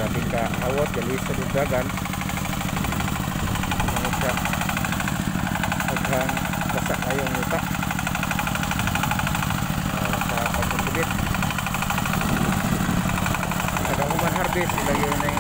grabe ka awat gali sa dudagan ano siya aghang basa kayong yuta sa pagpapibit hanggang human harvest ilagay na